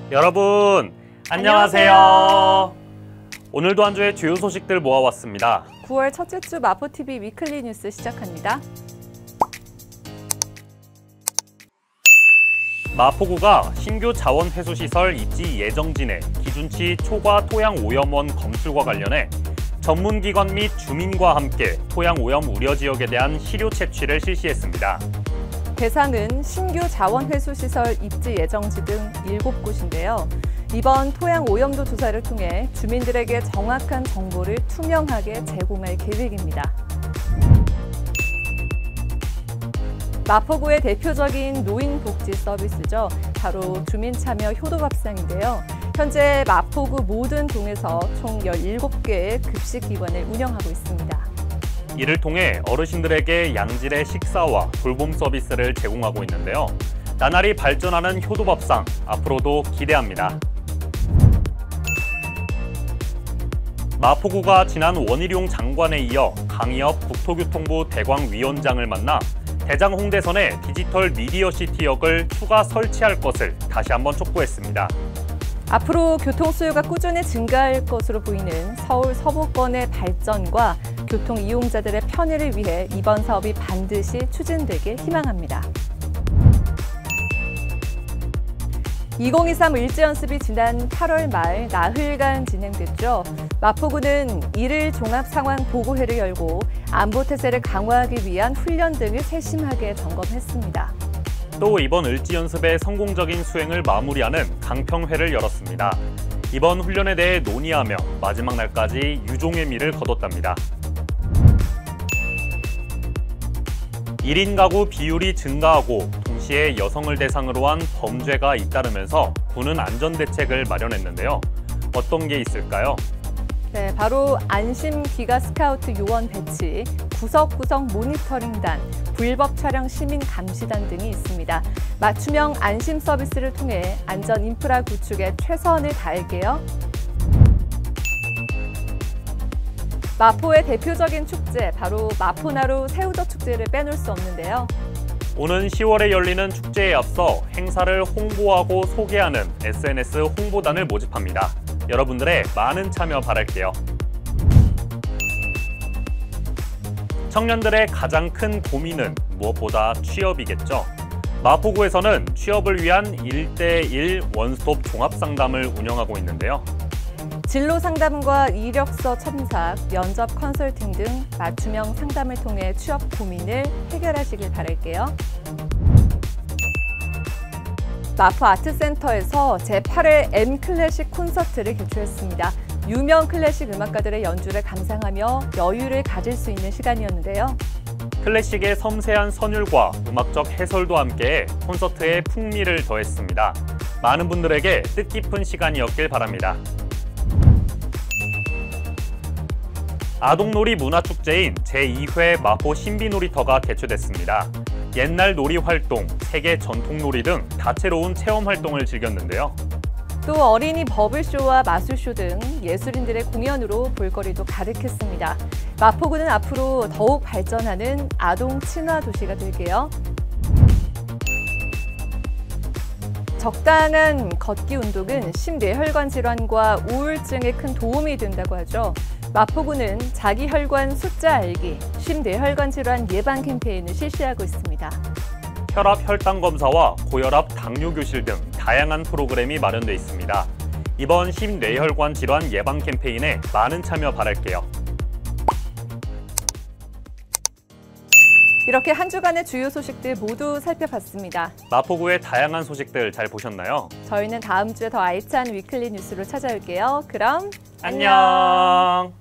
여러분 안녕하세요. 오늘도 한 주의 주요 소식들 모아왔습니다. 9월 첫째 주 마포TV 위클리 뉴스 시작합니다. 마포구가 신규 자원회수시설 입지 예정진의 기준치 초과 토양 오염원 검출과 관련해 전문기관 및 주민과 함께 토양 오염 우려 지역에 대한 시료 채취를 실시했습니다. 대상은 신규 자원회수시설 입지 예정지 등 7곳인데요. 이번 토양 오염도 조사를 통해 주민들에게 정확한 정보를 투명하게 제공할 계획입니다. 마포구의 대표적인 노인복지 서비스죠. 바로 주민참여 효도밥상인데요. 현재 마포구 모든 동에서 총 17개의 급식기관을 운영하고 있습니다. 이를 통해 어르신들에게 양질의 식사와 돌봄 서비스를 제공하고 있는데요. 나날이 발전하는 효도밥상, 앞으로도 기대합니다. 마포구가 지난 원희룡 장관에 이어 강희엽 국토교통부 대광위원장을 만나 대장 홍대선에 디지털 미디어시티역을 추가 설치할 것을 다시 한번 촉구했습니다. 앞으로 교통 수요가 꾸준히 증가할 것으로 보이는 서울 서부권의 발전과 교통 이용자들의 편의를 위해 이번 사업이 반드시 추진되길 희망합니다. 2023 일제연습이 지난 8월 말 나흘간 진행됐죠. 마포구는 1일 종합상황보고회를 열고 안보태세를 강화하기 위한 훈련 등을 세심하게 점검했습니다. 또 이번 을지연습의 성공적인 수행을 마무리하는 강평회를 열었습니다. 이번 훈련에 대해 논의하며 마지막 날까지 유종의 미를 거뒀답니다. 1인 가구 비율이 증가하고 동시에 여성을 대상으로 한 범죄가 잇따르면서 군은 안전대책을 마련했는데요. 어떤 게 있을까요? 네, 바로 안심 기가 스카우트 요원 배치, 구석구석 모니터링단, 불법 촬영 시민 감시단 등이 있습니다. 맞춤형 안심 서비스를 통해 안전 인프라 구축에 최선을 다할게요. 마포의 대표적인 축제, 바로 마포나루 새우젓 축제를 빼놓을 수 없는데요. 오는 10월에 열리는 축제에 앞서 행사를 홍보하고 소개하는 SNS 홍보단을 모집합니다. 여러분들의 많은 참여 바랄게요. 청년들의 가장 큰 고민은 무엇보다 취업이겠죠. 마포구에서는 취업을 위한 1대1 원스톱 종합상담을 운영하고 있는데요. 진로 상담과 이력서 첨삭, 면접 컨설팅 등 맞춤형 상담을 통해 취업 고민을 해결하시길 바랄게요. 마포 아트센터에서 제8회 M클래식 콘서트를 개최했습니다. 유명 클래식 음악가들의 연주를 감상하며 여유를 가질 수 있는 시간이었는데요. 클래식의 섬세한 선율과 음악적 해설도 함께 콘서트에 풍미를 더했습니다. 많은 분들에게 뜻깊은 시간이었길 바랍니다. 아동놀이 문화축제인 제2회 마포 신비놀이터가 개최됐습니다. 옛날 놀이 활동, 세계 전통놀이 등 다채로운 체험 활동을 즐겼는데요. 또 어린이 버블쇼와 마술쇼 등 예술인들의 공연으로 볼거리도 가득했습니다. 마포구는 앞으로 더욱 발전하는 아동 친화 도시가 될게요. 적당한 걷기 운동은 심뇌혈관 질환과 우울증에 큰 도움이 된다고 하죠. 마포구는 자기혈관 숫자 알기, 심뇌혈관 질환 예방 캠페인을 실시하고 있습니다. 혈압 혈당 검사와 고혈압 당뇨 교실 등 다양한 프로그램이 마련돼 있습니다. 이번 심뇌혈관 질환 예방 캠페인에 많은 참여 바랄게요. 이렇게 한 주간의 주요 소식들 모두 살펴봤습니다. 마포구의 다양한 소식들 잘 보셨나요? 저희는 다음 주에 더 알찬 위클리 뉴스로 찾아올게요. 그럼 안녕.